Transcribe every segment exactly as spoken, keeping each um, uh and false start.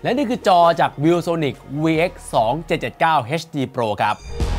และนี่คือจอจาก ViewSonic วี เอ็กซ์ สองพันเจ็ดร้อยเจ็ดสิบเก้า เอช ดี Pro ครับ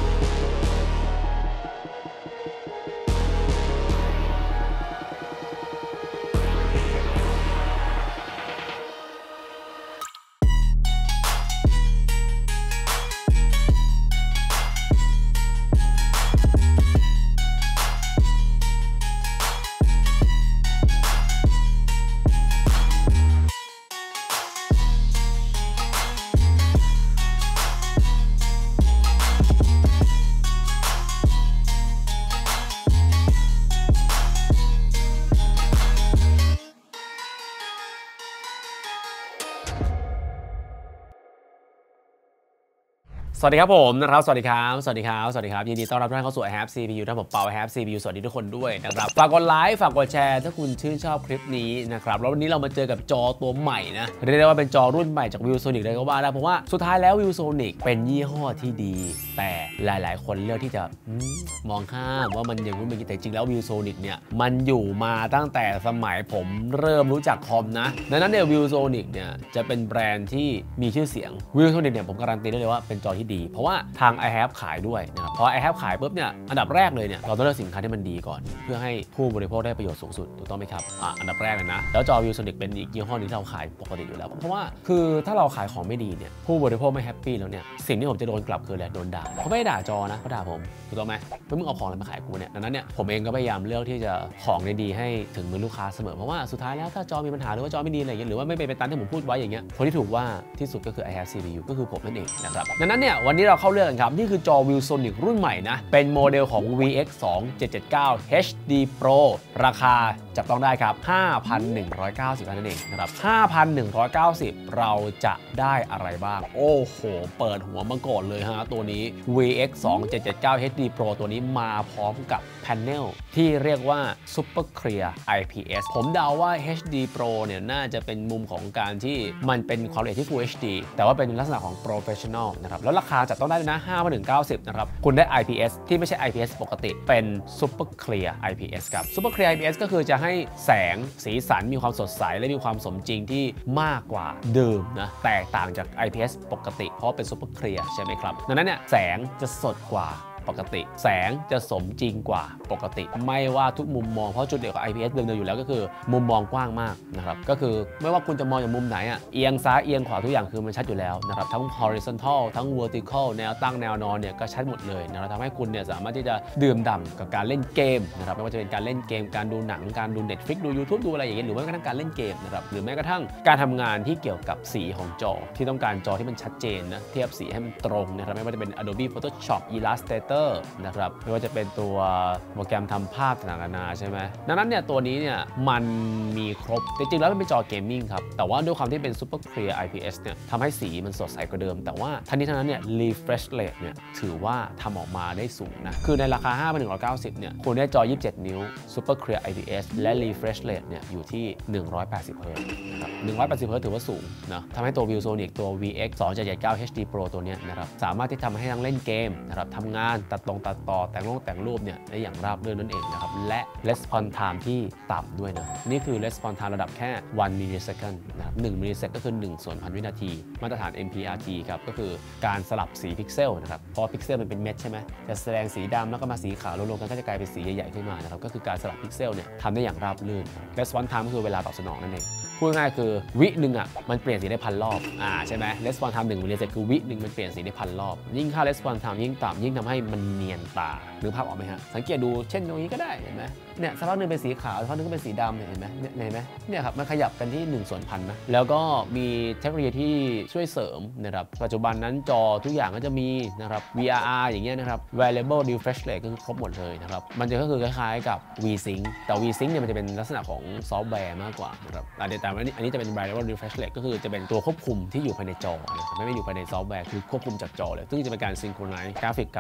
สวัสดีครับผมนะครับสวัสดีครับสวัสดีครับสวัสดีครับยินดีต้อนรับทุกท่านเข้าสู่ ไอ แฮป ซี พี ยู ท่านผมเปา ไอ แฮป ซี พี ยู สวัสดีทุกคนด้วยนะครับฝากกดไลค์ฝากกดแชร์ถ้าคุณชื่นชอบคลิปนี้นะครับแล้ววันนี้เรามาเจอกับจอตัวใหม่นะเรียกได้ว่าเป็นจอรุ่นใหม่จาก ViewSonic เลยก็ว่าได้เพราะว่าสุดท้ายแล้ว ViewSonic เป็นยี่ห้อที่ดีแต่หลายๆคนเลือกที่จะมองข้ามว่ามันอย่างนู้นอย่างนี้แต่จริงแล้ว ViewSonic เนี่ยมันอยู่มาตั้งแต่สมัยผมเริ่มรู้จักคอมนะดังนั้นเนี่ย ViewSonic เนี่ยจะเป็นแบรนด์ที่มีชื่อเสียง ViewSonic เนี่ยผมการันตีได้เลยว่าเป็นจอที่ดีเพราะว่าทาง ไอ แฮป ขายด้วยนะครับพอ ไอ แฮป ขายปุ๊บเนี่ยอันดับแรกเลยเนี่ยเราต้องเลือกสินค้าที่มันดีก่อนเพื่อให้ผู้บริโภคได้ประโยชน์สูงสุดถูกต้องไหมครับอ่ะอันดับแรกเลยนะแล้วจอ ViewSonic เป็นอีกยี่ห้อนึงที่เราขายปกติอยู่แล้วเพราะว่าคือถ้าเราขายของไม่ดีเนี่ยผู้บริโภคไม่แฮปปี้แล้วเนี่ยสิ่งที่ผมจะโดนกลับคืออะไรโดนด่าเขาไม่ได้ด่าจอนะเขาด่าผมถูกต้องไหมเพื่อมึงเอาของอะไรมาขายกูเนี่ยดังนั้นเนี่ยผมเองก็พยายามเลือกที่จะของดีๆให้ถึงมือลูกค้าเสมอเพราะว่าสุดท้ายแล้วถ้าจอมีปัญหาหรือว่าจอไม่ดีอะไรอย่างเงี้ยหรือว่าไม่เป็นไปตามที่ผมพูดไว้อย่างเงี้ยคนที่ถูกว่าที่สุดก็คือ ไอ แฮป ซี พี ยู ก็คือผมนั่นเองนะครับดังนั้นเนี่ยวันนี้เราเข้าเรื่องกันครับนี่คือจอ ViewSonic รุ่นใหม่นะเป็นโมเดลของ วี เอ็กซ์ สองพันเจ็ดร้อยเจ็ดสิบเก้า เอช ดี Pro ราคาจับต้องได้ครับ ห้าพันหนึ่งร้อยเก้าสิบ นั่นเองนะครับ ห้าพันหนึ่งร้อยเก้าสิบ เราจะได้อะไรบ้างโอ้โหเปิดหัวมาก่อนเลยฮะตัวนี้ วี เอ็กซ์ สองพันเจ็ดร้อยเจ็ดสิบเก้า เอช ดี Pro ตัวนี้มาพร้อมกับแพนเนลที่เรียกว่า Super Clear ไอ พี เอส ผมเดาว่า เอช ดี Pro เนี่ยน่าจะเป็นมุมของการที่มันเป็นความละเอียดที่ Full เอช ดี แต่ว่าเป็นลักษณะของ Professional นะครับแล้วราคาจับต้องได้ด้วยนะ ห้าพันหนึ่งร้อยเก้าสิบ นะครับคุณได้ ไอ พี เอส ที่ไม่ใช่ ไอ พี เอส ปกติเป็น Super Clear ไอ พี เอส ครับ Super Clear ไอ พี เอส ก็คือจะให้แสงสีสันมีความสดใสและมีความสมจริงที่มากกว่าเดิมนะแตกต่างจาก ไอ พี เอส ปกติเพราะเป็น Super Clear ใช่ไหมครับดังนั้นเนี่ยแสงจะสดกว่าปกติแสงจะสมจริงกว่าปกติไม่ว่าทุกมุมมองเพราะจุดเด่นของ ไอ พี เอส เดิมๆอยู่แล้วก็คือมุมมองกว้างมากนะครับก็คือไม่ว่าคุณจะมองจากมุมไหนอ่ะเอียงซ้ายเอียงขวาทุกอย่างคือมันชัดอยู่แล้วนะครับทั้ง horizontal ทั้ง vertical แนวตั้งแนวนอนเนี่ยก็ชัดหมดเลยนะครับทำให้คุณเนี่ยสามารถที่จะดื่มด่ำกับการเล่นเกมนะครับไม่ว่าจะเป็นการเล่นเกมการดูหนังการดู Netflix ดู YouTube ดูอะไรอย่างเงี้ยหรือแม้กระทั่งการเล่นเกมนะครับหรือแม้กระทั่งการทำงานที่เกี่ยวกับสีของจอที่ต้องการจอที่มันชัดเจนนะเทียบสีให้มันตรงนะครับไม่ว่าจะเป็น Adobe Photoshop Illustrator นะครับไม่ว่าจะเป็นตัวโปรแกรมทำภาพต่างๆนานาใช่ไหมดังนั้นเนี่ยตัวนี้เนี่ยมันมีครบจริงๆแล้วมันเป็นจอเกมมิ่งครับแต่ว่าด้วยความที่เป็น Super Clear ไอ พี เอส เนี่ยทำให้สีมันสดใสกว่าเดิมแต่ว่าทั้งนี้ทั้งนั้นเนี่ย refresh rate เนี่ยถือว่าทำออกมาได้สูงนะคือในราคา ห้าพันหนึ่งร้อยเก้าสิบ เนี่ยคุณได้จอยี่สิบเจ็ดนิ้ว Super Clear ไอ พี เอส และ refresh rate เนี่ยอยู่ที่หนึ่งร้อยแปดสิบเฮิร์ตซ์นะครับหนึ่งร้อยแปดสิบเฮิร์ตซ์ถือว่าสูงนะทำให้ตัว ViewSonic ตัว วี เอ็กซ์ สองพันเจ็ดร้อยเจ็ดสิบเก้า เอช ดี Pro ตัวเนี้ยนะครับสามารถที่ทำให้ทั้งเล่นเกมนะครับทำงานตัดตรงตัดต่อแต่งรูปแต่งรูปเนี่ยได้อย่างราบรื่นนั่นเองนะครับและ response time ที่ต่ำด้วยนะนี่คือ response time ระดับแค่หนึ่ง millisecond นะครับหนึ่ง millisecond ก็คือหนึ่งส่วนพันวินาทีมาตรฐาน เอ็ม พี อาร์ ที ครับก็คือการสลับสีพิกเซลนะครับเพราะพิกเซลมันเป็นเม็ดใช่ไหมจะแสดงสีดำแล้วก็มาสีขาวรวมๆกันก็จะกลายเป็นสีใหญ่ๆขึ้นมานะครับก็คือการสลับพิกเซลเนี่ยทำได้อย่างราบรื่น response time ก็คือเวลาตอบสนองนั่นเองพูดง่ายคือวิหนึ่งอ่ะมันเปลี่ยนสีได้พันรอบอ่าใช่ไหม response time หนึ่ง millisecond คือวิหนึ่งมันเปลี่ยนสีได้พันรอบยิ่งค่า response time ยิ่งต่ำยิ่งทำให้มันเนียนตาหรือภาพออกไหมฮะสังเกตดูเช่นตรงนี้ก็ได้เห็นไหมเนี่ยสักพักนึงเป็นสีขาวสักพักนึงก็เป็นสีดำเห็นไหมเนี่ยเห็นไหมเนี่ยครับมันขยับกันที่หนึ่งส่วนพันนะแล้วก็มีเทคโนโลยีที่ช่วยเสริมนะครับปัจจุบันนั้นจอทุกอย่างก็จะมีนะครับ วี อาร์ อาร์ อย่างเงี้ยนะครับ variable refresh rate ก็คือครบหมดเลยนะครับมันจะก็คือคล้ายๆกับ VSync แต่ VSync เนี่ยมันจะเป็นลักษณะของซอฟต์แวร์มากกว่านะครับแต่อันนี้อันนี้จะเป็น variable refresh rate ก็คือจะเป็นตัวควบคุมที่อยู่ภายในจอนะครับไม่ได้อยู่ภายในซอฟต์แวร์คือควบคุมจากจอเลยซึ่งจะเป็นการ synchronize กราฟิกการ์ดและ output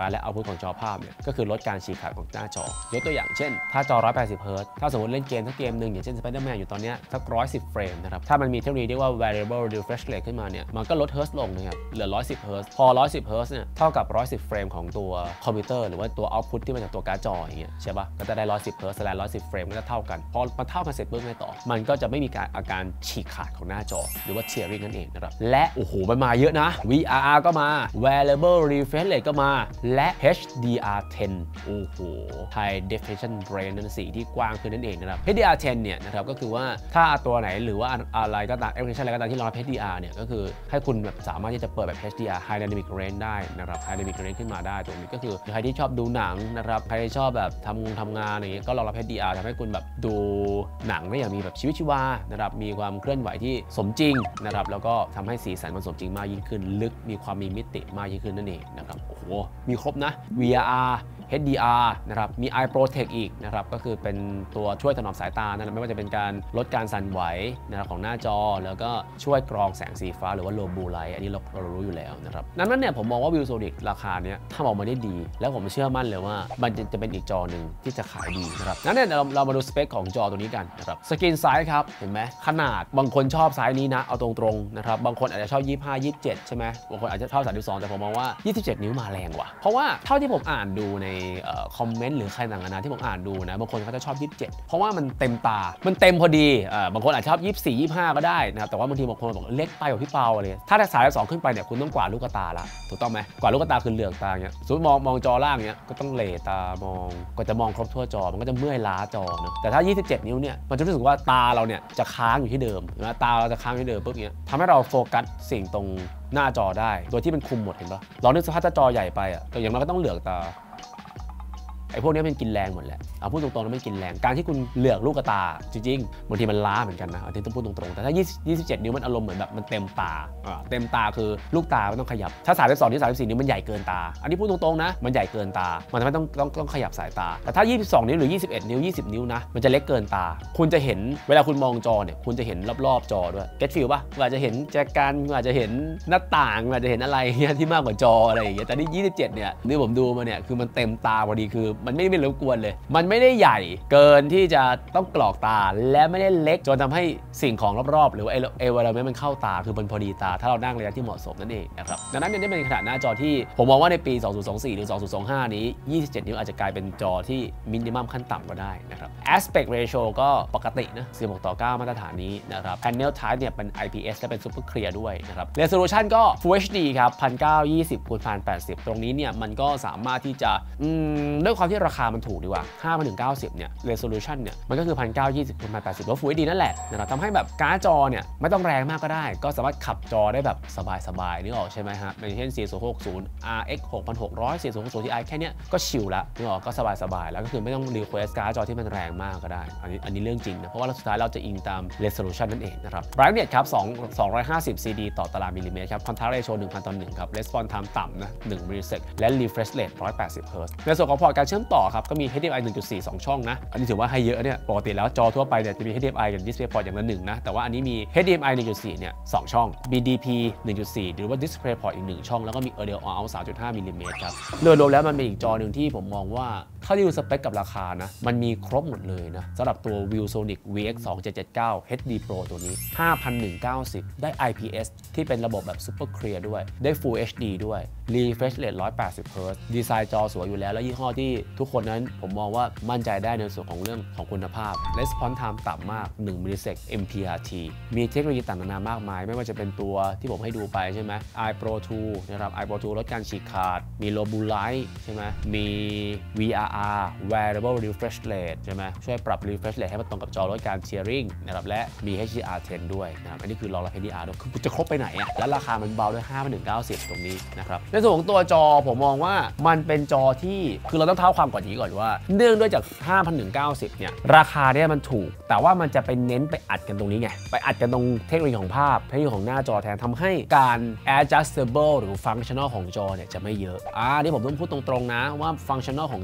ของจอภาพเนี่ยก็คือลดการฉีกขาดของหน้าจอยกตัวอย่างเช่นถ้าจอหนึ่งร้อยแปดสิบเฮิร์ตซ์ถ้าสมมติเล่นเกมถ้าเกมหนึ่งอย่างเช่น Spider-Man อยู่ตอนนี้สักหนึ่งร้อยสิบเฟรมนะครับถ้ามันมีเทคโนโลยีเรียกว่า variable refresh rate ขึ้นมาเนี่ยมันก็ลดเฮิร์ตซ์ลงนะครับเหลือหนึ่งร้อยสิบเฮิร์ตซ์พอหนึ่งร้อยสิบเฮิร์ตซ์เนี่ยเท่ากับหนึ่งร้อยสิบเฟรมของตัวคอมพิวเตอร์หรือว่าตัว output ที่มาจากตัวการ์ดจออย่างเงี้ยใช่ปะก็จะได้หนึ่งร้อยสิบเฮิร์ตซ์และหนึ่งร้อยสิบเฟรมก็จะเท่ากันพอมันเท่ากันเสร็จปุ๊บไงต่อมันก็จะไม่มีการอาการฉีกขาดของหน้าจอหรือว่า tearing นั่นเองนะครับและโอ้โหมันมาเยอะนะ วี อาร์ อาร์ ก็มา variable refresh rate ก็มาและ เอช ดี อาร์ เท็น โอ้โห high definition range นั่นสีที่กว้างขึ้นนั่นเองนะครับ เอช ดี อาร์ เท็น เนี่ยนะครับก็คือว่าถ้าตัวไหนหรือว่าอะไรก็ตาม application อะไรก็ตามที่รองรับ เอช ดี อาร์ เนี่ยก็คือให้คุณแบบสามารถที่จะเปิดแบบ เอช ดี อาร์ high dynamic range ได้นะครับ high dynamic range ขึ้นมาได้ตรงนี้ก็คือใครที่ชอบดูหนังนะครับใครที่ชอบแบบทำทำงานอะไรเงี้ยก็รองรับ เอช ดี อาร์ ทำให้คุณแบบดูหนังได้อย่างมีแบบชีวิตชีวานะครับมีความเคลื่อนไหวที่สมจริงนะครับแล้วก็ทำให้สีสันมันสมจริงมากยิ่งขึ้นลึกมีความมีมิติมากยิ่งขึ้นนั่นเองนะครับโอ้โหมีครบนะ วี อาร์ อาร์ เอช ดี อาร์ นะครับมี Eye Protect อีกนะครับก็คือเป็นตัวช่วยถนอมสายตานะไม่ว่าจะเป็นการลดการสั่นไหวนะครับของหน้าจอแล้วก็ช่วยกรองแสงสีฟ้าหรือว่า low blue light อันนี้เราเรารู้อยู่แล้วนะครับนั้นเนี่ยผมมองว่า ViewSonic ราคาเนี้ยทำออกมาได้ดีแล้วผมเชื่อมั่นเลยว่ามันจะเป็นอีกจอหนึ่งที่จะขายดีนะครับนั้นเนี่ยเราเรามาดูสเปคของจอตัวนี้กันนะครับสกรีนไซส์ครับเห็นไหมขนาดบางคนชอบไซส์นี้นะเอาตรงๆนะครับบางคนอาจจะชอบยี่สิบห้า ยี่สิบเจ็ดใช่ไหมบางคนอาจจะชอบสามสิบสองแต่ผมมองว่ายี่สิบเจ็ดนิ้วมาแรงกว่าเพราะว่าเท่าที่ผมอ่านดูในคอมเมนต์หรือใครต่างๆนะที่ผมอ่านดูนะบางคนเขาจะชอบยี่สิบเจ็ดเพราะว่ามันเต็มตามันเต็มพอดีบางคนอาจจะชอบยี่สิบสี่ ยี่สิบห้าก็ได้นะครับแต่ว่าบางทีบางคนบอกเล็กไปกว่าพี่เปาอะไรถ้าได้สายสองขึ้นไปเนี่ยคุณต้องกวาดลูกตาละถูกต้องไหมกวาดลูกตาคือเหลือกตาเงี้ยสมมติมองมองจอล่างเนี้ยก็ต้องเหลตามองก็จะมองครบทั่วจอมันก็จะเมื่อยล้าจอนะแต่ถ้ายี่สิบเจ็ดนิ้วเนี่ยมันจะรู้สึกว่าตาเราเนี่ยจะค้างอยู่ที่เดิมนะตาเราจะค้างอยู่ที่เดิมปุ๊บเนี้ยทำให้เราโฟกัสสิ่งตรงหน้าจอได้โดยที่มันคุมหมดเห็นปะลองนึกสภาพถ้าจอใหญ่ไปอ่ะก็อย่างน้อยก็ต้องเหลือกตาไอ้พวกนี้มันกินแรงหมดแหละเอาพูดตรงๆแล้วมันกินแรงการที่คุณเหลือกลูกตาจริงๆบางทีมันล้าเหมือนกันนะอันนี้ต้องพูดตรงๆแต่ถ้ายี่สิบเจ็ดนิ้วมันอารมณ์เหมือนแบบมันเต็มตาเต็มตาคือลูกตามันต้องขยับถ้าสามสิบสองนิ้วสามสิบสี่นิ้วมันใหญ่เกินตาอันนี้พูดตรงๆนะมันใหญ่เกินตามันทำให้ต้องต้องต้องขยับสายตาแต่ถ้ายี่สิบสองนิ้วหรือยี่สิบเอ็ดนิ้วยี่สิบนิ้วนะมันจะเล็กเกินตาคุณจะเห็นเวลาคุณมองจอเนี่ยคุณจะเห็นรอบๆจอด้วยเก็ตฟิลป่ะอาจจะเห็นแจกันอาจจะเห็นหน้าต่างอาจจะเห็นอะไรเงี้ยที่มากกว่าจออะไรอย่างเงี้ยแต่นี่ยี่สิบเจ็ดเนี่ยนี่ผมดูมาเนี่ยคือมันเต็มตาพอดีคือมันไม่ไม่รบกวนเลยมันไม่ได้ใหญ่เกินที่จะต้องกรอกตาและไม่ได้เล็กจนทำให้สิ่งของรอบๆหรือว่าเอเวอร์เมนต์มันเข้าตาคือมันพอดีตาถ้าเรานั่งระยะที่เหมาะสมนั่นเองนะครับดังนั้นเนี่ยนี่เป็นขนาดหน้าจอที่ผมมองว่าในปีสองพันยี่สิบสี่หรือสองพันยี่สิบห้านี้ยี่สิบเจ็ดนิ้วอาจจะกลายเป็นจอที่มินิมัมขั้นต่ำก็ได้นะครับ aspect ratio ก็ปกตินะสิบหกต่อเก้ามาตรฐานนี้นะครับ panel type เนี่ยเป็น ไอ พี เอส และเป็น super clear ด้วยนะครับ resolution ก็ full เอช ดี ครับ หนึ่งพันเก้าร้อยยี่สิบคูณหนึ่งพันแปดสิบตรงนี้เนี่ยมันก็สามารถที่จะด้วยความที่ราคามันถูกดีกว่าห้าพันหนึ่งร้อยเก้าสิบเนี่ย resolution เนี่ยมันก็คือ หนึ่งพันเก้าร้อยยี่สิบคูณหนึ่งพันแปดสิบก็ full เอช ดี นั่นแหละนะครับทำให้แบบการ์ดจอเนี่ยไม่ต้องแรงมากก็ได้ก็สามารถขับจอได้แบบสบายๆนึกออกใช่ไหมครับอย่างเช่น สี่ศูนย์หกศูนย์ อาร์ เอ็กซ์ หกพันหกร้อย สี่ศูนย์หกศูนย์ ที ไอ แค่นี้ก็ชิลละนึกออกก็สบายๆแล้วก็คือไม่ต้อง request การ์ดจอที่มันแรงมากก็ได้อันนี้อันนี้เรื่องจริงนะเพราะว่าสุดท้ายเราจะอิงตาม resolution นั่นเองนะครับ brightness ครับสองร้อยห้าสิบ ซี ดี ต่อตารางมิลลิเมตรครับ contrast ratio หนึ่งพันต่อหนึ่งครับ response time ต่ำนะหนึ่ง millisecond และ refresh rate หนึ่งร้อยแปดสิบ เฮิร์ตซ์ในส่วนของพอร์ตการเชื่อมต่อครับก็มี เอช ดี เอ็ม ไอ หนึ่งจุดสี่ สองช่องนะอันนี้ถือว่าให้เยอะเนี่ยปกติแล้วจอทั่วไปเนี่ยจะมี เอช ดี เอ็ม ไอ กับ DisplayPort อย่างละหนึ่งนะแต่ว่าอันนี้มี เอช ดี เอ็ม ไอ หนึ่งจุดสี่ เนี่ยสองช่อง บี ดี พี หนึ่งจุดสี่ หรือว่า DisplayPort อีกหนึ่งช่องแล้วก็มี Audio out สามจุดห้า มิลลิเมตรครับโดยรวมแล้วมันเป็นอีกจอหนึ่งที่ผมมองว่าถ้าดูสเปคกับราคานะมันมีครบหมดเลยนะสำหรับตัว ViewSonic วี เอ็กซ์ สองพันเจ็ดร้อยเจ็ดสิบเก้า เอช ดี Pro ตัวนี้ ห้าพันหนึ่งร้อยเก้าสิบ ได้ ไอ พี เอส ที่เป็นระบบแบบ Super Clear ด้วยได้ Full เอช ดี ด้วย Refresh Rate หนึ่งร้อยแปดสิบ เฮิร์ตซ์ดีไซน์จอสวยอยู่แล้วและยี่ห้อที่ทุกคนนั้นผมมองว่ามั่นใจได้ในส่วนของเรื่องของคุณภาพ Response Time ต่ำมากหนึ่ง millisecond เอ็ม พี อาร์ ที มีเทคโนโลยีต่างๆนานามากมายไม่ว่าจะเป็นตัวที่ผมให้ดูไปใช่ไหม Eye Pro ทู นะครับ Eye Pro ทู ลดการฉีกขาดมี Low Blue Light ใช่ไหมมี วี อาร์ อาร์ variable refresh rate ใช่ไหมช่วยปรับ refresh rate ให้มันตรงกับจอลดการ tearing นะครับและมี เอช ดี อาร์ เท็น ด้วยนะครับอันนี้คือรองรับ เอช ดี อาร์ ด้วยคือจะครบไปไหนอะและราคามันเบาด้วย ห้าพันหนึ่งร้อยเก้าสิบ ตรงนี้นะครับในส่วนของตัวจอผมมองว่ามันเป็นจอที่คือเราต้องเท้าความก่อนนี้ก่อนว่าเนื่องด้วยจาก ห้าพันหนึ่งร้อยเก้าสิบ เนี่ยราคาเนี่ยมันถูกแต่ว่ามันจะไปเน้นไปอัดกันตรงนี้ไงไปอัดกันตรงเทคโนโลยีของภาพเทคโนโลยีของหน้าจอแทนทำให้การ adjustable หรือ functional ของจอเนี่ยจะไม่เยอะอ่านี่ผมต้องพูดตรงๆนะว่า functional ของจออาจจะ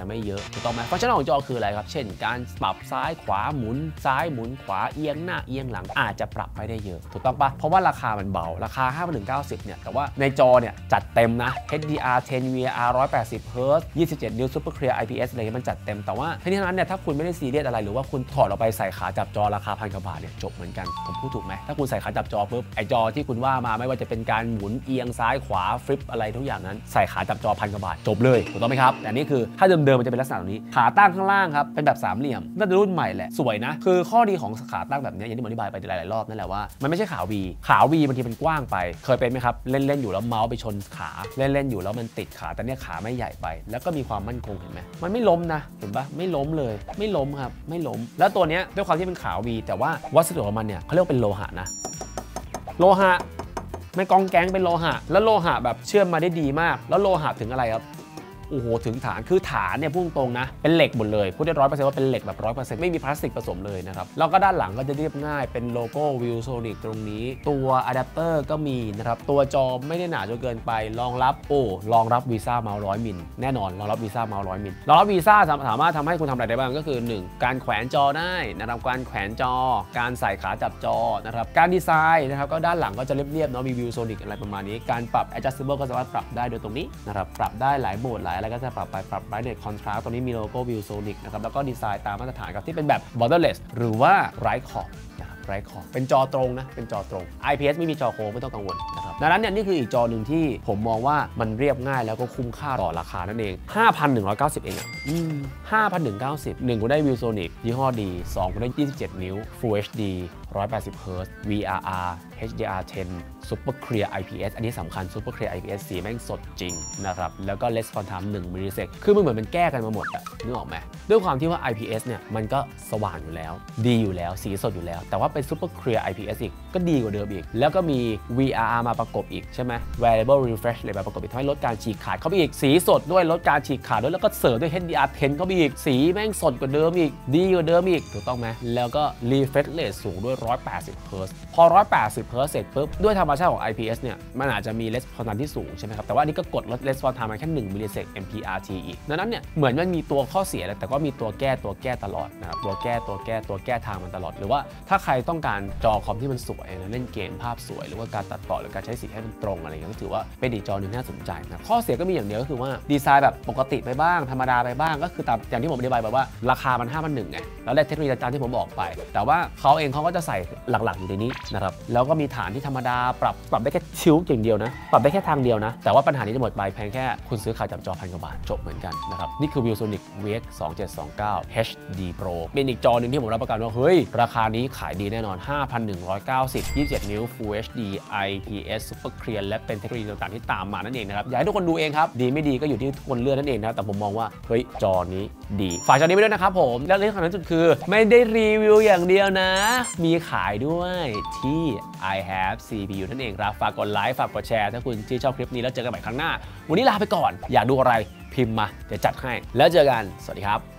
จะไม่เยอะถูกต้องไหมฟังก์ชันของจอคืออะไรครับเช่นการปรับซ้ายขวาหมุนซ้ายหมุนขวาเอียงหน้าเอียงหลังอาจจะปรับไม่ได้เยอะถูกต้องปะเพราะว่าราคามันเบาราคา ห้าพันหนึ่งร้อยเก้าสิบ เนี่ยแต่ว่าในจอเนี่ยจัดเต็มนะ เอช ดี อาร์ เท็น วี อาร์ หนึ่งร้อยแปดสิบ เฮิร์ตซ์ ยี่สิบเจ็ด นิ้ว Super Clear ไอ พี เอส อะไรมันจัดเต็มแต่ว่าทั้งนี้ทั้งนั้นเนี่ยถ้าคุณไม่ได้ซีเรียสอะไรหรือว่าคุณถอดออกไปใส่ขาจับจอราคาพันกว่าบาทเนี่ยจบเหมือนกันผมพูดถูกไหมถ้าคุณใส่ขาจับจอปุ๊บไอจอที่คุณว่ามาไม่ว่าจะเป็นการหมุนเอียงซ้ายขวาฟลิปอะไรทุกอย่างนั้นใส่ขาจับจอพันกว่าบาทจบเลยถูกต้องไหมครับแต่นี่คือถ้าเดิมๆมันจะเป็นลักษณะนี้ขาตั้งข้างล่างครับเป็นแบบสามเหลี่ยมน่าจะรุ่นใหม่แหละสวยนะคือข้อดีของขาตั้งแบบนี้อย่างที่ผมอธิบายไปหลายๆรอบนั่นแหละว่ามันไม่ใช่ขา V ขา V บางทีมันกว้างไปเคยเป็นไหมครับเล่นๆอยู่แล้วเมาส์ไปชนขาเล่นๆอยู่แล้วมันติดขาแต่เนี่ยขาไม่ใหญ่ไปแล้วก็มีความมั่นคงเห็นไหมมันไม่ล้มนะเห็นปะไม่ล้มเลยไม่ล้มครับไม่ล้มแล้วตัวเนี้ยด้วยความที่เป็นขา V แต่ว่าวัสดุของมันเนี่ยเขาเรียกเป็นโลหะนะโลหะไม่กองแก๊งเป็นโลหะแล้วโลหะแบบเชื่อมมาได้ดีมากแล้วโลหะถึงอะไรครับโอ้โหถึงฐานคือฐานเนี่ยพุ่งตรงนะเป็นเหล็กหมดเลยพูดได้ร้อยเปอร์เซ็นต์ว่าเป็นเหล็กแบบร้อยเปอร์เซ็นต์ไม่มีพลาสติกผสมเลยนะครับแล้วก็ด้านหลังก็จะเรียบง่ายเป็นโลโก้ ViewSonic ตรงนี้ตัวอะแดปเตอร์ก็มีนะครับตัวจอไม่ได้หนาจนเกินไปรองรับโอ้รองรับ Visa เมาส์ร้อยมิลแน่นอนรองรับ Visa เมาส์ร้อยมิลรองรับ Visa สามารถทำให้คุณทำอะไรได้บ้างก็คือหนึ่งการแขวนจอได้นะครับการแขวนจอการใส่ขาจับจอนะครับการดีไซน์นะครับก็ด้านหลังก็จะเรียบๆเนาะมี ViewSonic อะไรประมาณนี้การปรับ adjustable ก็สามารถปรับได้โดยตรงนี้นะครับปรับได้หลายโหมดหลายอะไรก็จะปรับไปปรับ brightness contrast ตรงนี้มีโลโก้ ViewSonic นะครับแล้วก็ดีไซน์ตามมาตรฐานครับที่เป็นแบบ borderless หรือว่าไร้ขอบนะครับไร้ขอบเป็นจอตรงนะเป็นจอตรง ไอ พี เอส ไม่มีจอโค้งไม่ต้องกังวลนะครับดังนั้นเนี่ยนี่คืออีกจอหนึ่งที่ผมมองว่ามันเรียบง่ายแล้วก็คุ้มค่าต่อราคานั่นเอง ห้าพันหนึ่งร้อยเก้าสิบ เองอ่ะอืม ห้าพันหนึ่งร้อยเก้าสิบ หนึ่งคุณได้ ViewSonic ยี่ห้อดีสองคุณได้ยี่สิบเจ็ดนิ้ว Full เอช ดี หนึ่งร้อยแปดสิบ เฮิร์ตซ์ วี อาร์ อาร์ เอช ดี อาร์ เท็น Super Clear ไอ พี เอส อันนี้สำคัญ Super Clear ไอ พี เอส สีแม่งสดจริงนะครับแล้วก็ Response Time หนึ่งมิลลิเซกคือมันเหมือนมันแก้กันมาหมดอะนึกออกไหมด้วยความที่ว่า ไอ พี เอส เนี่ยมันก็สว่างอยู่แล้วดีอยู่แล้วสีสดอยู่แล้วแต่ว่าเป็น Super Clear ไอ พี เอส อีกก็ดีกว่าเดิมอีกแล้วก็มี วี อาร์ อาร์ มาประกบอีกใช่ไหม Variable Refresh เลยมาประกบอีกทำให้ลดการฉีกขาดเข้าไปอีกสีสดด้วยลดการฉีกขาดด้วยแล้วก็เสริมด้วย เอช ดี อาร์ เท็น เข้าไปอีกสีแม่งสดกว่าเดิมอีกดีกว่าเดิมอีกถูกต้องไหมแล้วก็ Refresh Rate สูงด้วยหนึ่งร้อยแปดสิบ เฮิร์ตซ์พอหนึ่งร้อยแปดสิบ เฮิร์ตซ์เสร็จปุ๊บด้วยธรรมชาติของ ไอ พี เอส เนี่ยมันอาจจะมี Response Time ที่สูงใช่ไหมครับแต่ว่าอันนี้ก็กดลด Response Time มาแค่หนึ่งมิลลิเซก เอ็ม พี อาร์ ที อีกดังนั้นเนี่ยเหมือนมันมีตัวข้อเสียแต่ก็มีตัวแก้ตัวแก้ตลอดนะครับตัวแก้ตัวแก้ตัวแก้ทางมันตลอดหรือว่าถ้าใครต้องการจอคอมที่มันสวยนะเล่นเกมภาพสวยหรือว่าการตัดต่อหรือการใช้สีให้มันตรงอะไรอย่างเงี้ยก็ถือว่าเป็นอีกจอหนึ่งน่าสนใจนะข้อเสียก็มีอย่างเดียวก็คือว่าดีไซน์แบบปกติไปบ้างธรรมดาไปบ้างก็คือตามอย่างที่ผมอธิบายไปว่าราคามัน ห้าพันหนึ่งร้อย ไงแล้วได้เทคโนโลยีตามที่ผมบอกไปแต่ว่าเขาเองเขาก็จะใส่หลักๆอยู่ในนี้นะครับแล้วก็มีฐานที่ธรรมดาปรับปรับได้แค่ชิลอย่างเดียวนะปรับได้แค่ทางเดียวนะแต่ว่าปัญหานี้จะหมดไปเพียงแค่คุณซื้อขาจับจอพันกว่าบาทจบเหมือนกันนะครับนี่คือ ViewSonic วี เอ็กซ์ สองเจ็ดสองเก้า เอช ดี Pro เป็นอีกจอหนึ่งที่ผมรับประกันว่าเฮ้ยราคานี้ขายดีแน่นอน ห้าพันหนึ่งร้อยเก้าสิบ ยี่สิบเจ็ด นิ้ว Full เอช ดี ไอ พี เอส Super Clear และเป็นเทคโนโลยีต่างๆที่ตามมานั่นเองนะครับอยากให้ทุกคนดูเองครับดีไม่ดีก็อยู่ที่ทุกคนเลือกนั่นเองนะแต่ผมมองว่าเฮ้ยจอนี้ดีฝากจอนี้ไว้ด้วยนะครับผมแล้วเรื่องสำคัญที่สุดคือไม่ได้รีวิวอย่างเดียวนะมีขายด้วยที่ I have ซี พี ยู นั่นเองครับฝากกดไลค์ฝากกดแชร์ถ้าคุณที่ชอบคลิปนี้แล้วเจอกันใหม่ครั้งหน้าวันนี้ลาไปก่อนอยากดูอะไรพิมพ์มาเดี๋ยวจัดให้แล้วเจอกันสวัสดีครับ